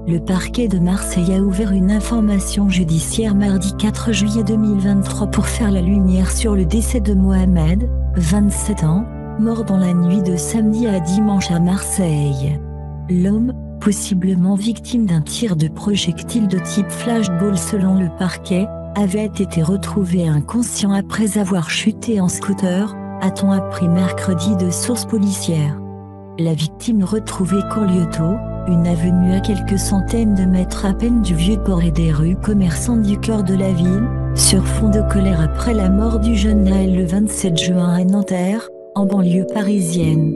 Le parquet de Marseille a ouvert une information judiciaire mardi 4 juillet 2023 pour faire la lumière sur le décès de Mohamed, 27 ans, mort dans la nuit de samedi à dimanche à Marseille. L'homme, possiblement victime d'un tir de projectile de type flashball selon le parquet, avait été retrouvé inconscient après avoir chuté en scooter, a-t-on appris mercredi de sources policières. La victime retrouvée Corlioto, une avenue à quelques centaines de mètres à peine du Vieux-Port et des rues commerçantes du cœur de la ville, sur fond de colère après la mort du jeune Naël le 27 juin à Nanterre, en banlieue parisienne.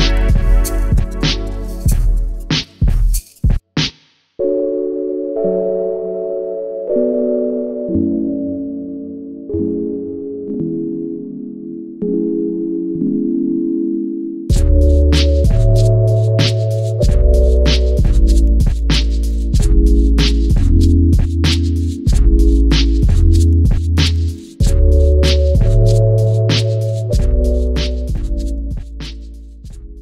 You